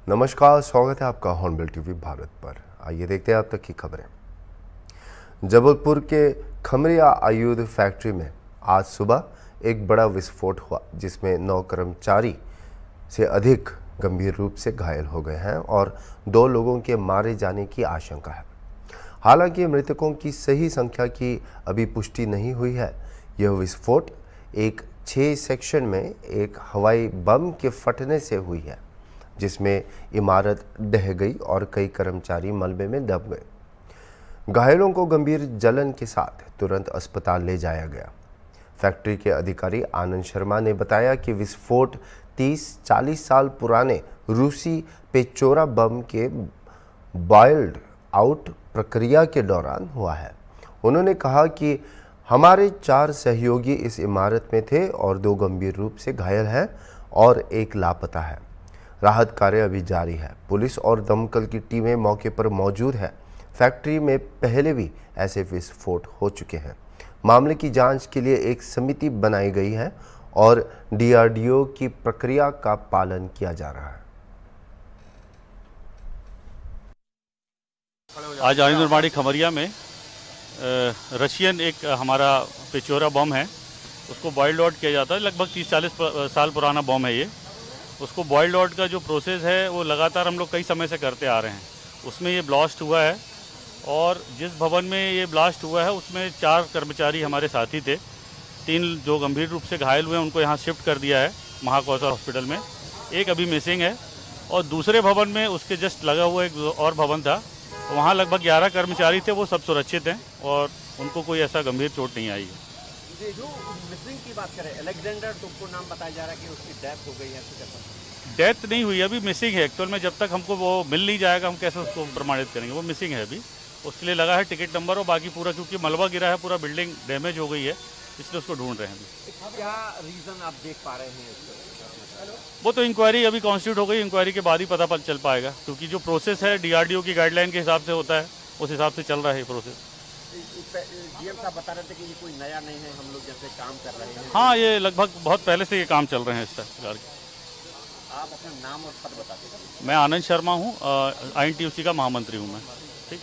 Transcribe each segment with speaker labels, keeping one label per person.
Speaker 1: नमस्कार, स्वागत है आपका हॉर्नबिल टीवी भारत पर। आइए देखते हैं अब तक की खबरें। जबलपुर के खमरिया आयुध फैक्ट्री में आज सुबह एक बड़ा विस्फोट हुआ, जिसमें 9 कर्मचारी से अधिक गंभीर रूप से घायल हो गए हैं और 2 लोगों के मारे जाने की आशंका है। हालांकि मृतकों की सही संख्या की अभी पुष्टि नहीं हुई है। यह विस्फोट एक 6 सेक्शन में एक हवाई बम के फटने से हुई है, जिसमें इमारत ढह गई और कई कर्मचारी मलबे में दब गए। घायलों को गंभीर जलन के साथ तुरंत अस्पताल ले जाया गया। फैक्ट्री के अधिकारी आनंद शर्मा ने बताया कि विस्फोट 30-40 साल पुराने रूसी पेचोरा बम के बॉयल्ड आउट प्रक्रिया के दौरान हुआ है। उन्होंने कहा कि हमारे 4 सहयोगी इस इमारत में थे और 2 गंभीर रूप से घायल हैं और 1 लापता है। राहत कार्य अभी जारी है। पुलिस और दमकल की टीमें मौके पर मौजूद है। फैक्ट्री में पहले भी ऐसे विस्फोट हो चुके हैं। मामले की जांच के लिए एक समिति बनाई गई है और DRDO की प्रक्रिया का पालन किया जा रहा है।
Speaker 2: आज आनंदवाड़ी खमरिया में रशियन एक हमारा पेचोरा बम है, उसको बॉइल्ड आउट किया जाता है। लगभग 30-40 साल पुराना बम है ये। उसको बॉइल्ड आउट का जो प्रोसेस है वो लगातार हम लोग कई समय से करते आ रहे हैं। उसमें ये ब्लास्ट हुआ है और जिस भवन में ये ब्लास्ट हुआ है उसमें 4 कर्मचारी हमारे साथी थे। 3 जो गंभीर रूप से घायल हुए हैं उनको यहाँ शिफ्ट कर दिया है महाकौशल हॉस्पिटल में। 1 अभी मिसिंग है और दूसरे भवन में उसके जस्ट लगा हुआ एक और भवन था, वहाँ लगभग 11 कर्मचारी थे। वो सब सुरक्षित हैं और उनको कोई ऐसा गंभीर चोट नहीं आई है।
Speaker 3: जो मिसिंग की बात करें, अलेक्जेंडर तुमको नाम बताया जा रहा है कि उसकी डेथ हो गई है।
Speaker 2: डेथ नहीं हुई, अभी मिसिंग है। एक्चुअल में जब तक हमको वो मिल नहीं जाएगा हम कैसे उसको प्रमाणित करेंगे। वो मिसिंग है अभी, उसके लिए लगा है टिकट नंबर और बाकी पूरा, क्योंकि मलबा गिरा है, पूरा बिल्डिंग डैमेज हो गई है, इसलिए उसको ढूंढ रहे हैं अभी।
Speaker 3: क्या रीजन आप देख पा रहे हैं?
Speaker 2: वो तो इंक्वायरी अभी कॉन्स्टिट्यूट हो गई, इंक्वायरी के बाद ही पता चल पाएगा, क्योंकि जो प्रोसेस है DRDO की गाइडलाइन के हिसाब से होता है, उस हिसाब से चल रहा है प्रोसेस।
Speaker 3: DM साहब बता रहे थे कि ये कोई नया नहीं है, हम लोग जैसे काम कर रहे हैं।
Speaker 2: हाँ, ये लगभग बहुत पहले से ये काम चल रहे हैं इस प्रकार के।
Speaker 3: आप अपना नाम और पद बता दीजिए।
Speaker 2: मैं आनंद शर्मा हूँ, INTUC का महामंत्री हूँ मैं। ठीक।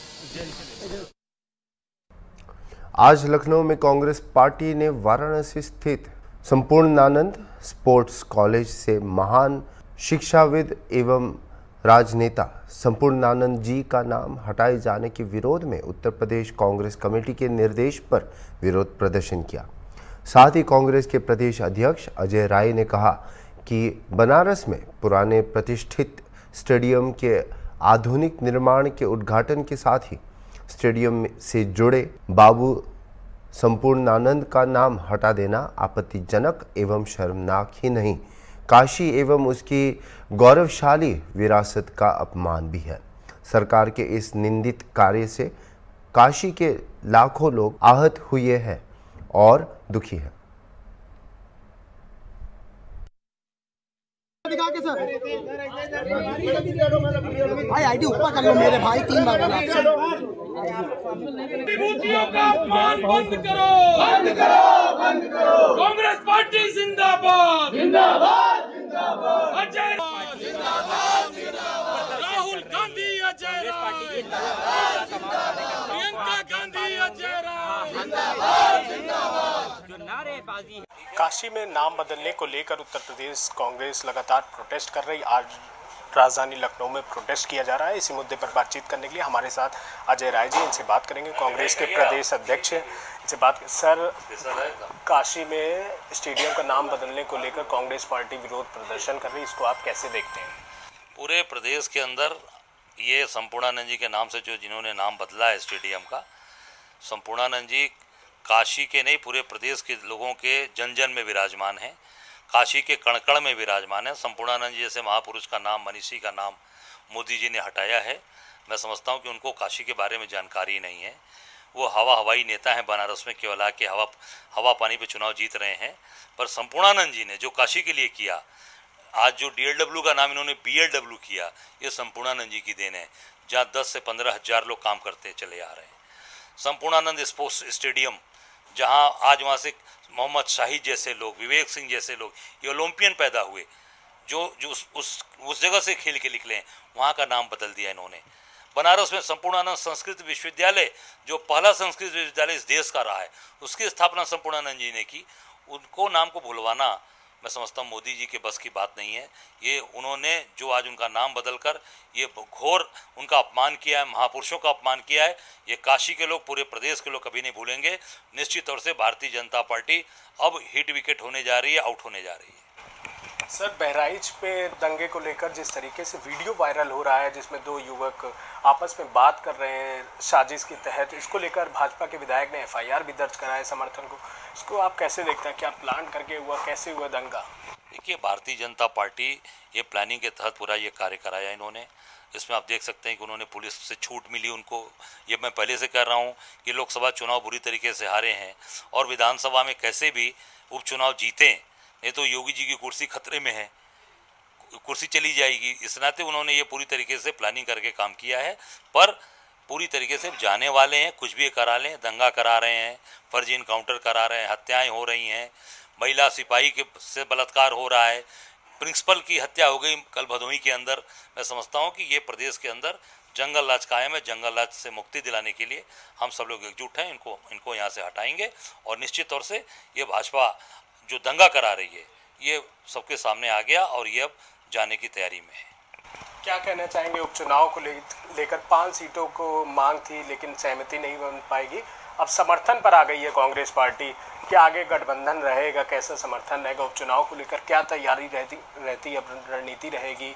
Speaker 1: आज लखनऊ में कांग्रेस पार्टी ने वाराणसी स्थित संपूर्णानंद स्पोर्ट्स कॉलेज से महान शिक्षाविद एवं राजनेता संपूर्णानंद जी का नाम हटाए जाने के विरोध में उत्तर प्रदेश कांग्रेस कमेटी के निर्देश पर विरोध प्रदर्शन किया। साथ ही कांग्रेस के प्रदेश अध्यक्ष अजय राय ने कहा कि बनारस में पुराने प्रतिष्ठित स्टेडियम के आधुनिक निर्माण के उद्घाटन के साथ ही स्टेडियम से जुड़े बाबू संपूर्णानंद का नाम हटा देना आपत्तिजनक एवं शर्मनाक ही नहीं, काशी एवं उसकी गौरवशाली विरासत का अपमान भी है। सरकार के इस निंदित कार्य से काशी के लाखों लोग आहत हुए हैं और दुखी हैं।
Speaker 4: भाई आईडी ऊपर कर लो मेरे भाई, 3 बार बोला
Speaker 5: बंद करो, बंद करो, बंद करो। कांग्रेस पार्टी जिंदाबाद, जिंदाबाद, जिंदाबाद। अजय जिंदाबाद, जिंदाबाद। राहुल गांधी अजय जिंदाबाद, प्रियंका गांधी अजय जिंदाबाद, जिंदाबाद। जो नारेबाजी।
Speaker 6: काशी में नाम बदलने को लेकर उत्तर प्रदेश कांग्रेस लगातार प्रोटेस्ट कर रही। आज राजधानी लखनऊ में प्रोटेस्ट किया जा रहा है। इसी मुद्दे पर बातचीत करने के लिए हमारे साथ अजय राय जी, इनसे बात करेंगे, कांग्रेस के प्रदेश अध्यक्ष। इनसे बात सर, काशी में स्टेडियम का नाम बदलने को लेकर कांग्रेस पार्टी विरोध प्रदर्शन कर रही है, इसको आप कैसे देखते हैं?
Speaker 7: पूरे प्रदेश के अंदर ये संपूर्णानंद जी के नाम से जो जिन्होंने नाम बदला है स्टेडियम का, संपूर्णानंद जी काशी के नहीं पूरे प्रदेश के लोगों के जन जन में विराजमान हैं, काशी के कण कण में विराजमान है। संपूर्णानंद जी जैसे महापुरुष का नाम, मनीषी का नाम मोदी जी ने हटाया है। मैं समझता हूं कि उनको काशी के बारे में जानकारी नहीं है। वो हवाई नेता हैं, बनारस में केवल आके हवा पानी पे चुनाव जीत रहे हैं। पर संपूर्णानंद जी ने जो काशी के लिए किया, आज जो DLW का नाम इन्होंने BLW किया, ये संपूर्णानंद जी की देन है। जहाँ 10 से 15 हज़ार लोग काम करते चले आ रहे हैं। संपूर्णानंद स्पोर्ट्स स्टेडियम, जहाँ आज वहाँ से मोहम्मद शाहिद जैसे लोग, विवेक सिंह जैसे लोग, ये ओलंपियन पैदा हुए, जो उस जगह से खेल के निकले हैं, वहाँ का नाम बदल दिया इन्होंने। बनारस में संपूर्णानंद संस्कृत विश्वविद्यालय, जो पहला संस्कृत विश्वविद्यालय इस देश का रहा है, उसकी स्थापना संपूर्णानंद जी ने की। उनको नाम को भुलवाना मैं समझता हूँ मोदी जी के बस की बात नहीं है। ये उन्होंने जो आज उनका नाम बदलकर ये घोर उनका अपमान किया है, महापुरुषों का अपमान किया है, ये काशी के लोग, पूरे प्रदेश के लोग कभी नहीं भूलेंगे। निश्चित तौर से भारतीय जनता पार्टी अब हिट विकेट होने जा रही है, आउट होने जा रही है।
Speaker 6: सर, बहराइच पे दंगे को लेकर जिस तरीके से वीडियो वायरल हो रहा है जिसमें दो युवक आपस में बात कर रहे हैं साजिश के तहत, इसको लेकर भाजपा के विधायक ने एफआईआर भी दर्ज कराया समर्थन को, इसको आप कैसे देखते हैं? क्या प्लान करके हुआ, कैसे हुआ दंगा?
Speaker 7: देखिए, भारतीय जनता पार्टी ये प्लानिंग के तहत पूरा ये कार्य कराया इन्होंने। इसमें आप देख सकते हैं कि उन्होंने पुलिस से छूट मिली उनको। ये मैं पहले से कह रहा हूँ कि लोकसभा चुनाव बुरी तरीके से हारे हैं और विधानसभा में कैसे भी उपचुनाव जीतें, नहीं तो योगी जी की कुर्सी खतरे में है, कुर्सी चली जाएगी। इस नाते उन्होंने ये पूरी तरीके से प्लानिंग करके काम किया है। पर पूरी तरीके से जाने वाले हैं, कुछ भी करा लें, दंगा करा रहे हैं, फर्जी इनकाउंटर करा रहे हैं, हत्याएं हो रही हैं, महिला सिपाही के से बलात्कार हो रहा है, प्रिंसिपल की हत्या हो गई कल भदोही के अंदर। मैं समझता हूँ कि ये प्रदेश के अंदर जंगल राज कायम है। जंगल राज से मुक्ति दिलाने के लिए हम सब लोग एकजुट हैं। इनको यहाँ से हटाएंगे और निश्चित तौर से ये भाजपा जो दंगा करा रही है ये सबके सामने आ गया और ये अब जाने की तैयारी में है।
Speaker 6: क्या कहना चाहेंगे? उपचुनाव को लेकर 5 सीटों को मांग थी लेकिन सहमति नहीं बन पाएगी, अब समर्थन पर आ गई है कांग्रेस पार्टी। क्या आगे गठबंधन रहेगा? कैसा समर्थन रहेगा? उपचुनाव को लेकर क्या तैयारी रहती है, रणनीति रहेगी?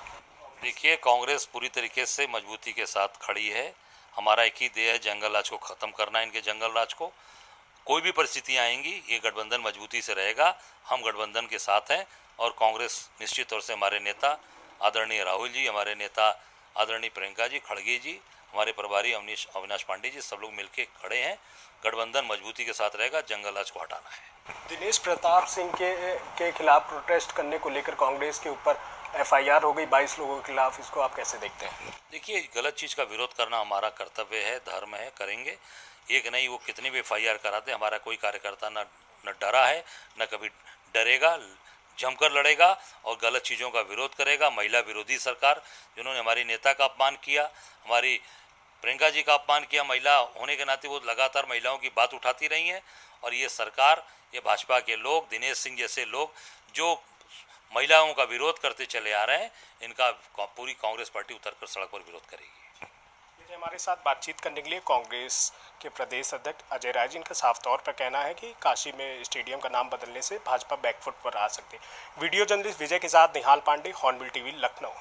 Speaker 7: देखिए, कांग्रेस पूरी तरीके से मजबूती के साथ खड़ी है। हमारा एक ही ध्येय है, जंगल राज को ख़त्म करना है, इनके जंगल राज को। कोई भी परिस्थितियाँ आएंगी ये गठबंधन मजबूती से रहेगा। हम गठबंधन के साथ हैं और कांग्रेस निश्चित तौर से हमारे नेता आदरणीय राहुल जी, हमारे नेता आदरणीय प्रियंका जी, खड़गे जी, हमारे प्रभारी अविनाश पांडे जी, सब लोग मिलके खड़े हैं। गठबंधन मजबूती के साथ रहेगा, जंगल राज को हटाना है।
Speaker 6: दिनेश प्रताप सिंह के खिलाफ प्रोटेस्ट करने को लेकर कांग्रेस के ऊपर एफआईआर हो गई 22 लोगों के खिलाफ, इसको आप कैसे देखते हैं?
Speaker 7: देखिए, गलत चीज़ का विरोध करना हमारा कर्तव्य है, धर्म है, करेंगे। एक नहीं, वो कितनी भी एफआईआर कराते, हमारा कोई कार्यकर्ता न डरा है, न कभी डरेगा, जमकर लड़ेगा और गलत चीज़ों का विरोध करेगा। महिला विरोधी सरकार जिन्होंने हमारी नेता का अपमान किया, हमारी प्रियंका जी का अपमान किया, महिला होने के नाते वो लगातार महिलाओं की बात उठाती रही हैं। और ये सरकार, ये भाजपा के लोग, दिनेश सिंह जैसे लोग जो महिलाओं का विरोध करते चले आ रहे हैं, इनका पूरी कांग्रेस पार्टी उतरकर सड़क पर विरोध करेगी।
Speaker 6: हमारे साथ बातचीत करने के लिए कांग्रेस के प्रदेश अध्यक्ष अजय राय जी, इनका साफ तौर पर कहना है कि काशी में स्टेडियम का नाम बदलने से भाजपा बैकफुट पर आ सकती है। वीडियो जर्नलिस्ट विजय के साथ Nihal Pandey, Hornbill TV, Lucknow.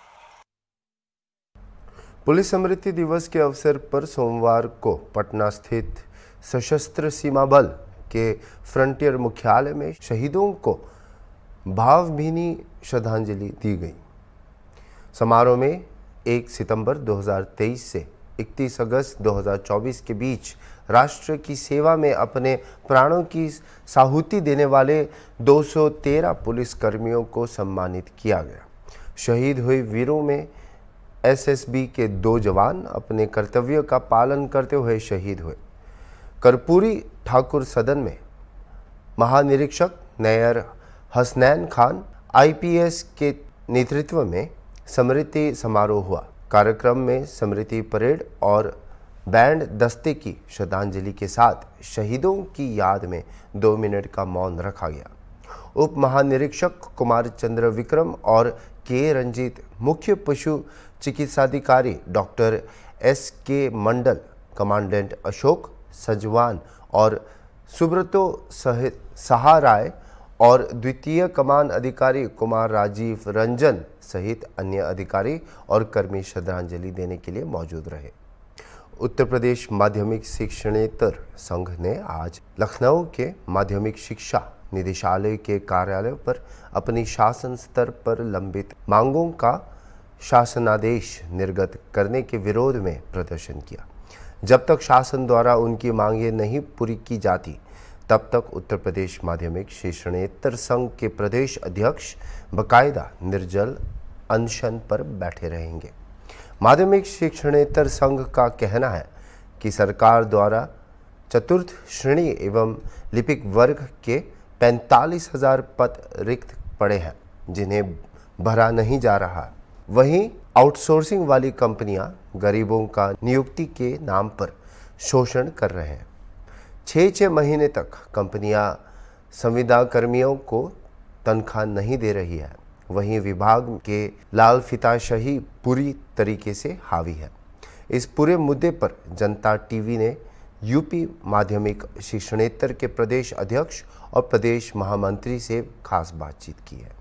Speaker 1: Police स्मृति दिवस के अवसर पर सोमवार को पटना स्थित सशस्त्र सीमा बल के फ्रंटियर मुख्यालय में शहीदों को भावभीनी श्रद्धांजलि दी गई। समारोह में 1 सितंबर 2023 से 31 अगस्त 2024 के बीच राष्ट्र की सेवा में अपने प्राणों की साहुति देने वाले 213 पुलिस कर्मियों को सम्मानित किया गया। शहीद हुए वीरों में एसएसबी के 2 जवान अपने कर्तव्य का पालन करते हुए शहीद हुए। कर्पूरी ठाकुर सदन में महानिरीक्षक नैयर हसनैन खान आईपीएस के नेतृत्व में स्मृति समारोह हुआ। कार्यक्रम में स्मृति परेड और बैंड दस्ते की श्रद्धांजलि के साथ शहीदों की याद में 2 मिनट का मौन रखा गया। उप महानिरीक्षक कुमार चंद्र विक्रम और के रंजीत, मुख्य पशु चिकित्साधिकारी doctor SK Mandal, commandant Ashok Sajwan और सुब्रतो सहाराय और द्वितीय कमान अधिकारी कुमार राजीव रंजन सहित अन्य अधिकारी और कर्मी श्रद्धांजलि देने के लिए मौजूद रहे। उत्तर प्रदेश माध्यमिक शिक्षणेतर संघ ने आज लखनऊ के माध्यमिक शिक्षा निदेशालय के कार्यालय पर अपनी शासन स्तर पर लंबित मांगों का शासनादेश निर्गत करने के विरोध में प्रदर्शन किया। जब तक शासन द्वारा उनकी मांगें नहीं पूरी की जाती तब तक उत्तर प्रदेश माध्यमिक शिक्षणेतर संघ के प्रदेश अध्यक्ष बाकायदा निर्जल अनशन पर बैठे रहेंगे। माध्यमिक शिक्षणेतर संघ का कहना है कि सरकार द्वारा चतुर्थ श्रेणी एवं लिपिक वर्ग के 45,000 पद रिक्त पड़े हैं, जिन्हें भरा नहीं जा रहा। वहीं आउटसोर्सिंग वाली कंपनियां गरीबों का नियुक्ति के नाम पर शोषण कर रहे हैं। 6 महीने तक कंपनियां संविदा कर्मियों को तनख्वाह नहीं दे रही है। वहीं विभाग के लाल फीताशाही पूरी तरीके से हावी है। इस पूरे मुद्दे पर जनता टीवी ने यूपी माध्यमिक शिक्षणेतर के प्रदेश अध्यक्ष और प्रदेश महामंत्री से खास बातचीत की है।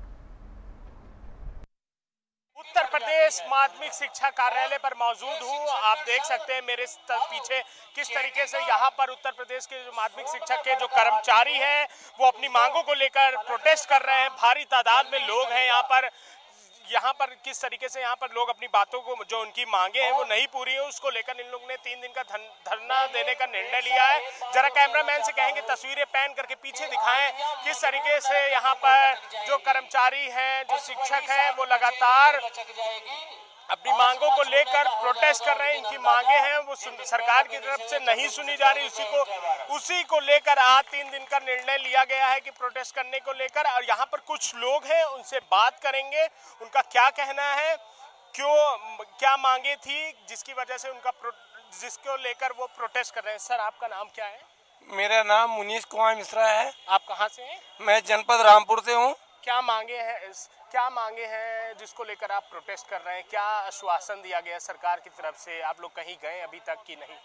Speaker 6: उत्तर प्रदेश माध्यमिक शिक्षा कार्यालय पर मौजूद हूँ। आप देख सकते हैं मेरे पीछे किस तरीके से यहाँ पर उत्तर प्रदेश के जो माध्यमिक शिक्षक के जो कर्मचारी हैं वो अपनी मांगों को लेकर प्रोटेस्ट कर रहे हैं। भारी तादाद में लोग हैं यहाँ पर किस तरीके से यहाँ पर लोग अपनी बातों को, जो उनकी मांगे हैं वो नहीं पूरी है, उसको लेकर इन लोगों ने 3 दिन का धरना देने का निर्णय लिया है। जरा कैमरामैन से कहेंगे तस्वीरें पैन करके पीछे दिखाएं किस तरीके से यहाँ पर जो कर्मचारी हैं, जो शिक्षक हैं, वो लगातार अपनी मांगों को लेकर प्रोटेस्ट कर रहे हैं। इनकी मांगे हैं वो सरकार की तरफ से नहीं सुनी जा रही। उसी को लेकर आज 3 दिन का निर्णय लिया गया है कि प्रोटेस्ट करने को लेकर। और यहाँ पर कुछ लोग हैं, उनसे बात करेंगे, उनका क्या कहना है, क्या मांगे थी जिसकी वजह से जिसको लेकर वो प्रोटेस्ट कर रहे हैं। सर, आपका नाम क्या है?
Speaker 8: मेरा नाम मुनीश कुमार मिश्रा है।
Speaker 6: आप कहाँ से हैं?
Speaker 8: मैं जनपद रामपुर से हूँ।
Speaker 6: क्या मांगे हैं जिसको लेकर आप प्रोटेस्ट कर रहे हैं? क्या आश्वासन दिया गया सरकार की तरफ से? आप लोग कहीं गए अभी तक कि नहीं?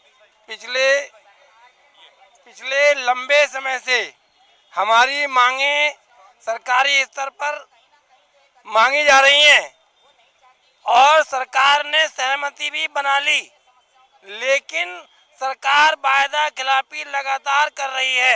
Speaker 8: पिछले लंबे समय से हमारी मांगे सरकारी स्तर पर मांगी जा रही हैं और सरकार ने सहमति भी बना ली, लेकिन सरकार वायदा खिलाफी लगातार कर रही है।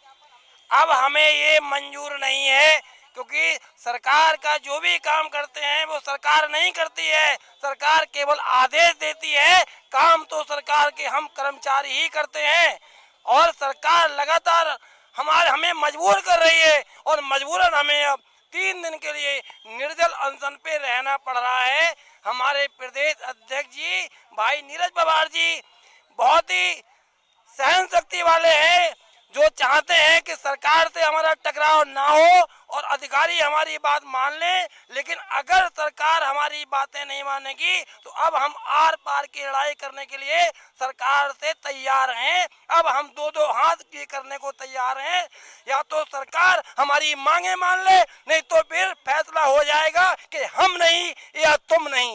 Speaker 8: अब हमें ये मंजूर नहीं है, क्योंकि सरकार का जो भी काम करते हैं वो सरकार नहीं करती है। सरकार केवल आदेश देती है, काम तो सरकार के हम कर्मचारी ही करते हैं। और सरकार लगातार हमें मजबूर कर रही है और मजबूरन हमें अब 3 दिन के लिए निर्जल अनशन पे रहना पड़ रहा है। हमारे प्रदेश अध्यक्ष जी भाई नीरज पवार जी बहुत ही सहन शक्ति वाले हैं, जो चाहते हैं कि सरकार से हमारा टकराव ना हो और अधिकारी हमारी बात मान ले। लेकिन अगर सरकार हमारी बातें नहीं मानेगी तो अब हम आर पार की लड़ाई करने के लिए सरकार से तैयार हैं। अब हम 2-2 हाथ ये करने को तैयार हैं। या तो सरकार हमारी मांगे मान ले, नहीं तो फिर फैसला हो जाएगा कि हम नहीं या तुम नहीं।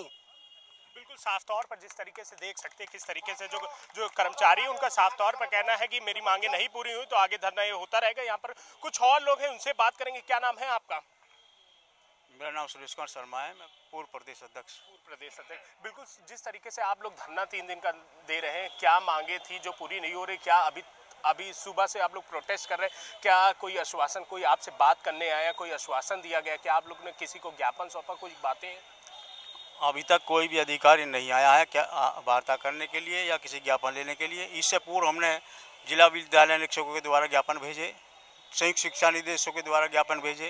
Speaker 6: साफ तौर पर जिस तरीके से देख सकते हैं किस तरीके से जो कर्मचारी है उनका साफ तौर पर कहना है कि मेरी मांगे नहीं पूरी हुई तो आगे धरना ये होता रहेगा। यहाँ पर कुछ और लोग हैं, उनसे बात करेंगे। क्या नाम है आपका?
Speaker 9: मेरा नाम सुरेश कुमार शर्मा है। मैं पूर्व प्रदेश अध्यक्ष।
Speaker 6: बिल्कुल, जिस तरीके से आप लोग धरना 3 दिन का दे रहे हैं, क्या मांगे थी जो पूरी नहीं हो रही? क्या अभी सुबह से आप लोग प्रोटेस्ट कर रहे हैं? क्या कोई आश्वासन, कोई आपसे बात करने आया, कोई आश्वासन दिया गया? क्या आप लोग ने किसी को ज्ञापन सौंपा? कुछ बातें हैं?
Speaker 9: अभी तक कोई भी अधिकारी नहीं आया है क्या वार्ता करने के लिए या किसी ज्ञापन लेने के लिए। इससे पूर्व हमने जिला विद्यालय निरीक्षकों के द्वारा ज्ञापन भेजे, संयुक्त शिक्षा निदेशकों के द्वारा ज्ञापन भेजे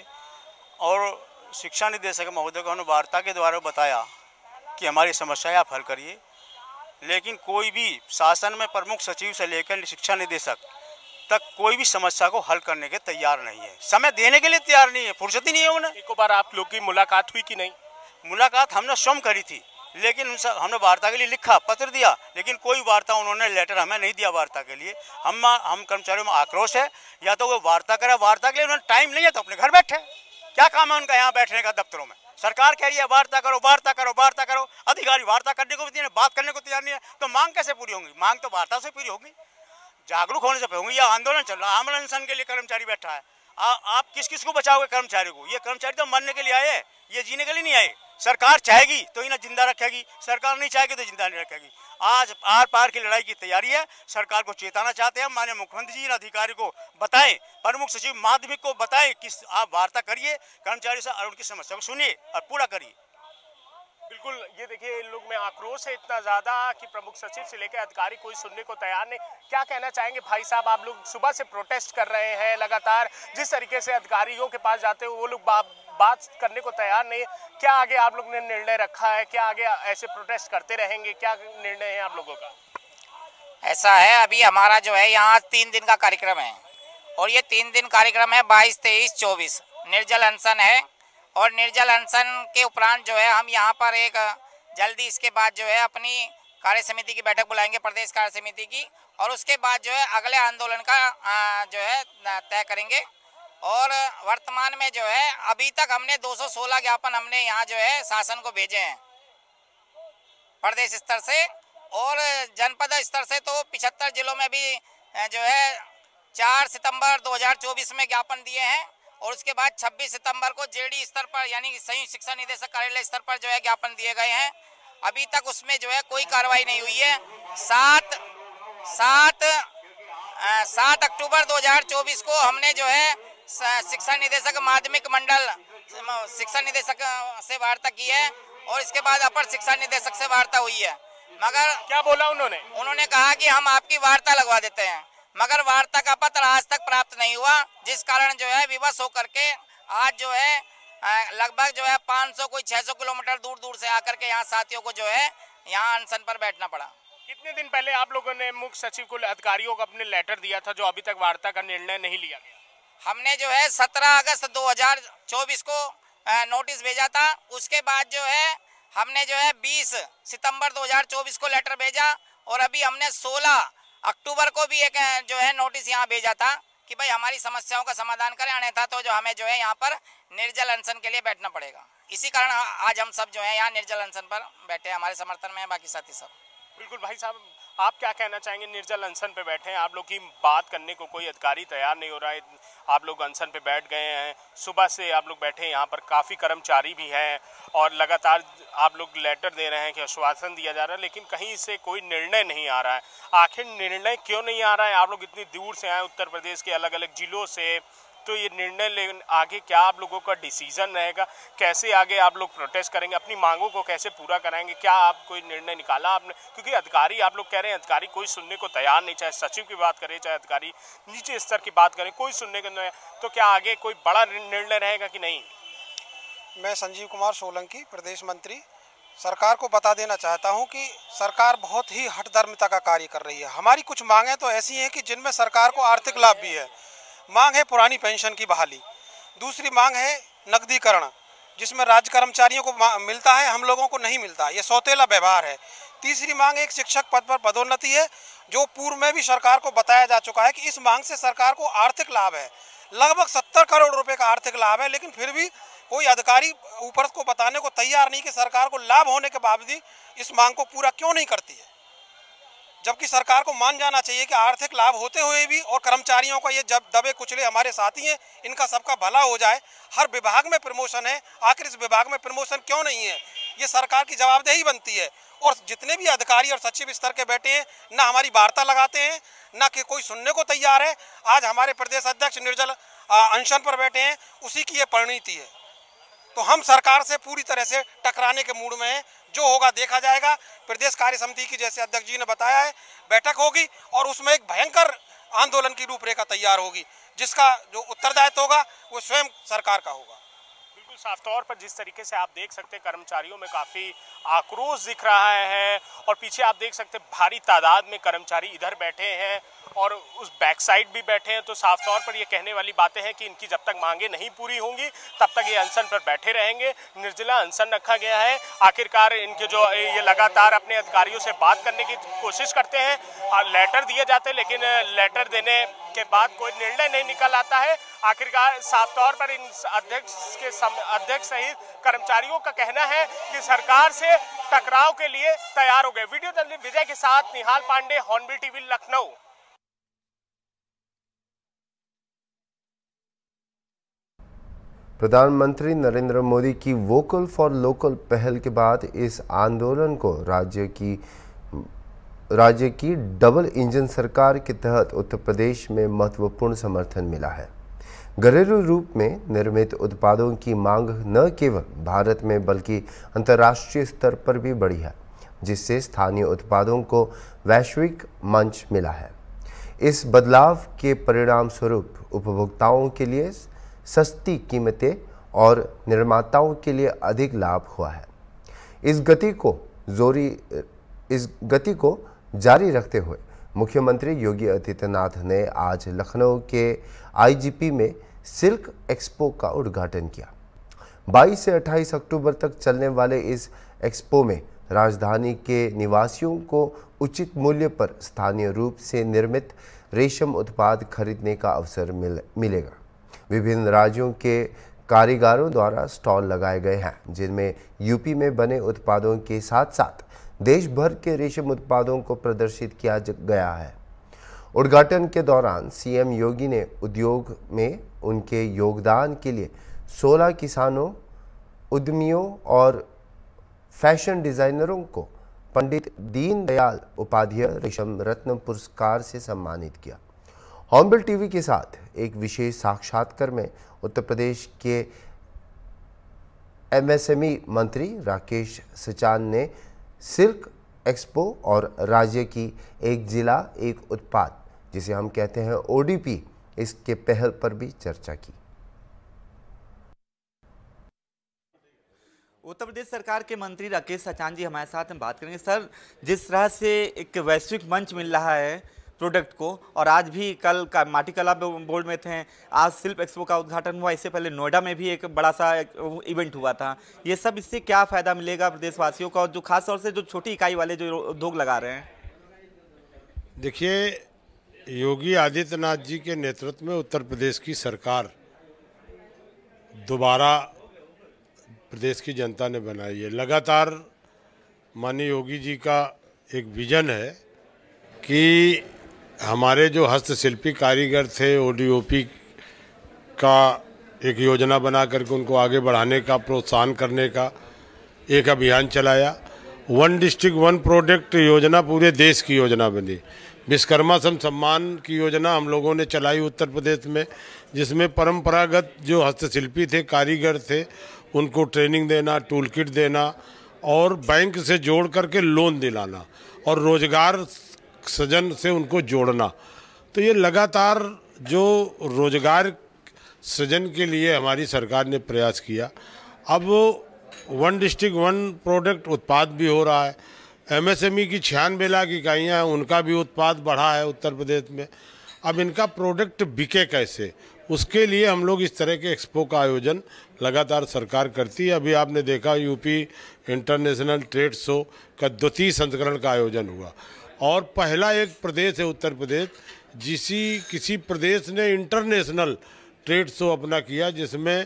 Speaker 9: और शिक्षा निदेशक महोदय को हमने वार्ता के द्वारा बताया कि हमारी समस्याएं आप हल करिए। लेकिन कोई भी शासन में प्रमुख सचिव से लेकर शिक्षा निदेशक तक कोई भी समस्या को हल करने के तैयार नहीं है, समय देने के लिए तैयार नहीं है, फुर्सत ही नहीं है उन्हें।
Speaker 6: एक बार आप लोग की मुलाकात हुई कि नहीं?
Speaker 9: मुलाकात हमने स्वयं करी थी, लेकिन हमने वार्ता के लिए लिखा, पत्र दिया, लेकिन कोई वार्ता उन्होंने लेटर हमें नहीं दिया वार्ता के लिए। हम कर्मचारियों में आक्रोश है, या तो वो वार्ता करे, वार्ता के लिए उन्होंने टाइम नहीं है तो अपने घर बैठे। क्या काम है उनका यहाँ बैठने का दफ्तरों में? सरकार कह रही है वार्ता करो, वार्ता करो, वार्ता करो, अधिकारी वार्ता करने को भी तैयार, बात करने को तैयार नहीं है, तो मांग कैसे पूरी होंगी? मांग तो वार्ता से पूरी होगी, जागरूक होने से होंगी। या आंदोलन चल रहा है, आमरण अनशन के लिए कर्मचारी बैठा है। आप किस किस को बचाओगे? कर्मचारी को। ये कर्मचारी तो मरने के लिए आए हैं, ये जीने के लिए नहीं आए। सरकार चाहेगी तो इन्हें जिंदा रखेगी, सरकार नहीं चाहेगी तो जिंदा नहीं रखेगी। आज आर पार की लड़ाई की तैयारी है। सरकार को चेताना चाहते हैं, माननीय मुख्यमंत्री जी इन अधिकारी को बताएं, प्रमुख सचिव माध्यमिक को बताएं कि आप वार्ता करिए कर्मचारी से और उनकी समस्या को सुनिए और पूरा करिए।
Speaker 6: बिल्कुल, ये देखिए इन लोग में आक्रोश है इतना ज़्यादा कि प्रमुख सचिव से लेकर अधिकारी कोई सुनने को तैयार नहीं। क्या कहना चाहेंगे भाई साहब? आप लोग सुबह से प्रोटेस्ट कर रहे हैं लगातार, जिस तरीके से अधिकारियों के पास जाते हो वो लोग बात करने को तैयार नहीं। क्या आगे आप लोग ने निर्णय रखा है? क्या आगे ऐसे प्रोटेस्ट करते रहेंगे? क्या निर्णय है आप लोगों का?
Speaker 10: ऐसा है, अभी हमारा जो है यहाँ 3 दिन का कार्यक्रम है और ये 3 दिन कार्यक्रम है 22, 23, 24 निर्जल अनशन है। और निर्जल अनशन के उपरांत जो है हम यहाँ पर एक जल्दी इसके बाद जो है अपनी कार्य समिति की बैठक बुलाएंगे, प्रदेश कार्य समिति की, और उसके बाद जो है अगले आंदोलन का जो है तय करेंगे। और वर्तमान में जो है अभी तक हमने 216 ज्ञापन हमने यहाँ जो है शासन को भेजे हैं प्रदेश स्तर से, और जनपद स्तर से तो 75 जिलों में भी जो है 4 सितंबर 2024 में ज्ञापन दिए हैं, और उसके बाद 26 सितंबर को जेडी स्तर पर यानी संयुक्त शिक्षा निदेशक कार्यालय स्तर पर जो है ज्ञापन दिए गए हैं। अभी तक उसमें जो है कोई कार्रवाई नहीं हुई है। 7 अक्टूबर 2024 को हमने जो है शिक्षा निदेशक माध्यमिक मंडल शिक्षा निदेशक से वार्ता की है, और इसके बाद अपर शिक्षा निदेशक से वार्ता हुई है। मगर
Speaker 6: क्या बोला उन्होंने?
Speaker 10: उन्होंने कहा कि हम आपकी वार्ता लगवा देते हैं, मगर वार्ता का पत्र आज तक प्राप्त नहीं हुआ, जिस कारण जो है विवश होकर के आज जो है लगभग जो है 500 कोई 600 किलोमीटर दूर दूर से आकर के यहाँ साथियों को जो है यहाँ अनशन पर बैठना पड़ा।
Speaker 6: कितने दिन पहले आप लोगों ने मुख्य सचिव को अधिकारियों को अपने लेटर दिया था, जो अभी तक वार्ता का निर्णय नहीं लिया गया?
Speaker 10: हमने जो है 17 अगस्त 2024 को नोटिस भेजा था। उसके बाद जो है हमने जो है 20 सितंबर 2024 को लेटर भेजा, और अभी हमने 16 अक्टूबर को भी एक जो है नोटिस यहाँ भेजा था कि भाई हमारी समस्याओं का समाधान करें, अन्यथा तो जो हमें जो है यहाँ पर निर्जल अनशन के लिए बैठना पड़ेगा। इसी कारण आज हम सब जो है यहाँ निर्जल अनशन पर बैठे, हमारे समर्थन में बाकी साथी सब।
Speaker 6: बिल्कुल भाई साहब, आप क्या कहना चाहेंगे? निर्जल अनशन पे बैठे हैं, आप लोग की बात करने को कोई अधिकारी तैयार नहीं हो रहा है, आप लोग अनशन पे बैठ गए हैं, सुबह से आप लोग बैठे हैं, यहाँ पर काफ़ी कर्मचारी भी हैं, और लगातार आप लोग लेटर दे रहे हैं कि आश्वासन दिया जा रहा है, लेकिन कहीं से कोई निर्णय नहीं आ रहा है। आखिर निर्णय क्यों नहीं आ रहा है? आप लोग इतनी दूर से आए, उत्तर प्रदेश के अलग अलग जिलों से, तो ये निर्णय ले आगे क्या आप लोगों का डिसीजन रहेगा? कैसे आगे आप लोग प्रोटेस्ट करेंगे? अपनी मांगों को कैसे पूरा कराएंगे? क्या आप कोई निर्णय निकाला आपने? क्योंकि अधिकारी आप लोग कह रहे हैं अधिकारी कोई सुनने को तैयार नहीं, चाहे सचिव की बात करें चाहे अधिकारी नीचे स्तर की बात करें, कोई सुनने को नहीं। तो क्या आगे कोई बड़ा निर्णय रहेगा कि नहीं?
Speaker 11: मैं संजीव कुमार सोलंकी, प्रदेश मंत्री, सरकार को बता देना चाहता हूं कि सरकार बहुत ही हठधर्मिता का कार्य कर रही है। हमारी कुछ मांगें तो ऐसी हैं कि जिनमें सरकार को आर्थिक लाभ भी है। मांग है पुरानी पेंशन की बहाली, दूसरी मांग है नकदीकरण, जिसमें राज्य कर्मचारियों को मिलता है, हम लोगों को नहीं मिलता, ये सौतेला व्यवहार है। तीसरी मांग एक शिक्षक पद पर पदोन्नति है, जो पूर्व में भी सरकार को बताया जा चुका है कि इस मांग से सरकार को आर्थिक लाभ है, लगभग 70 करोड़ रुपए का आर्थिक लाभ है, लेकिन फिर भी कोई अधिकारी ऊपर को बताने को तैयार नहीं कि सरकार को लाभ होने के बावजूद इस मांग को पूरा क्यों नहीं करती है। जबकि सरकार को मान जाना चाहिए कि आर्थिक लाभ होते हुए भी और कर्मचारियों का ये जब दबे कुचले हमारे साथी हैं, इनका सबका भला हो जाए। हर विभाग में प्रमोशन है, आखिर इस विभाग में प्रमोशन क्यों नहीं है? ये सरकार की जवाबदेही बनती है। और जितने भी अधिकारी और सचिव स्तर के बैठे हैं, ना हमारी वार्ता लगाते हैं, ना कि कोई सुनने को तैयार है। आज हमारे प्रदेश अध्यक्ष निर्जल अनशन पर बैठे हैं, उसी की ये परिणति है। तो हम सरकार से पूरी तरह से टकराने के मूड में हैं। जो होगा देखा जाएगा। प्रदेश कार्य समिति की, जैसे अध्यक्ष जी ने बताया है, बैठक होगी और उसमें एक भयंकर आंदोलन की रूपरेखा तैयार होगी, जिसका जो उत्तरदायित्व होगा वो स्वयं सरकार का होगा।
Speaker 6: बिल्कुल साफ तौर पर जिस तरीके से आप देख सकते हैं कर्मचारियों में काफ़ी आक्रोश दिख रहा है, और पीछे आप देख सकते हैं भारी तादाद में कर्मचारी इधर बैठे हैं और उस बैक साइड भी बैठे हैं। तो साफ तौर पर ये कहने वाली बातें हैं कि इनकी जब तक मांगे नहीं पूरी होंगी तब तक ये अनशन पर बैठे रहेंगे। निर्जला अनशन रखा गया है। आखिरकार इनके जो ये लगातार अपने अधिकारियों से बात करने की कोशिश करते हैं, लेटर दिए जाते हैं, लेकिन लेटर देने के बाद कोई निर्णय नहीं निकल आता है। आखिरकार साफ तौर पर इन अध्यक्ष सहित कर्मचारियों का कहना है कि सरकार से टकराव के लिए तैयार हो गए। वीडियो जर्नलिस्ट विजय के साथ निहाल पांडे, हॉर्नबिल टीवी, लखनऊ।
Speaker 1: प्रधानमंत्री नरेंद्र मोदी की वोकल फॉर लोकल पहल के बाद इस आंदोलन को राज्य की डबल इंजन सरकार के तहत उत्तर प्रदेश में महत्वपूर्ण समर्थन मिला है। घरेलू रूप में निर्मित उत्पादों की मांग न केवल भारत में बल्कि अंतर्राष्ट्रीय स्तर पर भी बढ़ी है, जिससे स्थानीय उत्पादों को वैश्विक मंच मिला है। इस बदलाव के परिणाम स्वरूप उपभोक्ताओं के लिए सस्ती कीमतें और निर्माताओं के लिए अधिक लाभ हुआ है। इस गति को जारी रखते हुए मुख्यमंत्री योगी आदित्यनाथ ने आज लखनऊ के आईजीपी में सिल्क एक्सपो का उद्घाटन किया। 22 से 28 अक्टूबर तक चलने वाले इस एक्सपो में राजधानी के निवासियों को उचित मूल्य पर स्थानीय रूप से निर्मित रेशम उत्पाद खरीदने का अवसर मिलेगा। विभिन्न राज्यों के कारीगरों द्वारा स्टॉल लगाए गए हैं, जिनमें यूपी में बने उत्पादों के साथ साथ देश भर के रेशम उत्पादों को प्रदर्शित किया गया है। उद्घाटन के दौरान सीएम योगी ने उद्योग में उनके योगदान के लिए 16 किसानों, उद्यमियों और फैशन डिजाइनरों को पंडित दीनदयाल उपाध्याय रेशम रत्न पुरस्कार से सम्मानित किया। हॉर्नबिल टीवी के साथ एक विशेष साक्षात्कार में उत्तर प्रदेश के एमएसएमई मंत्री राकेश सचान ने सिल्क एक्सपो और राज्य की एक जिला एक उत्पाद, जिसे हम कहते हैं ओडीपी, इसके पहल पर भी चर्चा की।
Speaker 12: उत्तर प्रदेश सरकार के मंत्री राकेश सचान जी हमारे साथ हम बात करेंगे। सर, जिस तरह से एक वैश्विक मंच मिल रहा है प्रोडक्ट को, और आज भी कल का माटी कला बोर्ड में थे, आज सिल्क एक्सपो का उद्घाटन हुआ, इससे पहले नोएडा में भी एक बड़ा सा इवेंट हुआ था, ये सब इससे क्या फ़ायदा मिलेगा प्रदेशवासियों को, और जो खास तौर से जो छोटी इकाई वाले जो उद्योग लगा रहे हैं?
Speaker 13: देखिए, योगी आदित्यनाथ जी के नेतृत्व में उत्तर प्रदेश की सरकार दोबारा प्रदेश की जनता ने बनाई है। लगातार माननीय योगी जी का एक विजन है कि हमारे जो हस्तशिल्पी कारीगर थे, ओडीओपी का एक योजना बना करके उनको आगे बढ़ाने का, प्रोत्साहन करने का एक अभियान चलाया। 1 डिस्ट्रिक्ट 1 प्रोडक्ट योजना पूरे देश की योजना बनी। विश्वकर्मा सम्मान की योजना हम लोगों ने चलाई उत्तर प्रदेश में, जिसमें परंपरागत जो हस्तशिल्पी थे, कारीगर थे, उनको ट्रेनिंग देना, टूल किट देना और बैंक से जोड़ करके लोन दिलाना और रोजगार सृजन से उनको जोड़ना। तो ये लगातार जो रोजगार सृजन के लिए हमारी सरकार ने प्रयास किया। अब 1 डिस्ट्रिक्ट 1 प्रोडक्ट उत्पाद भी हो रहा है। एमएसएमई की 96 लाख इकाइयाँ हैं, उनका भी उत्पाद बढ़ा है उत्तर प्रदेश में। अब इनका प्रोडक्ट बिके कैसे, उसके लिए हम लोग इस तरह के एक्सपो का आयोजन लगातार सरकार करती है। अभी आपने देखा यूपी इंटरनेशनल ट्रेड शो का 2य संस्करण का आयोजन हुआ, और पहला एक प्रदेश है उत्तर प्रदेश किसी प्रदेश ने इंटरनेशनल ट्रेड शो अपना किया, जिसमें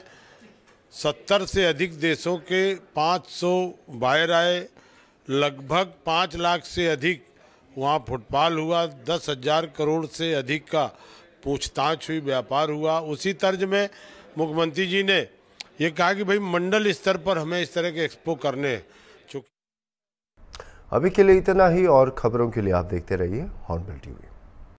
Speaker 13: 70 से अधिक देशों के 500 बायर आए, लगभग 5 लाख से अधिक वहाँ फुटफॉल हुआ, 10,000 करोड़ से अधिक का पूछताछ हुई, व्यापार हुआ। उसी तर्ज में मुख्यमंत्री जी ने ये कहा कि भाई मंडल स्तर पर हमें इस तरह के एक्सपो करने।
Speaker 1: अभी के लिए इतना ही, और खबरों के लिए आप देखते रहिए हॉर्नबिल टीवी।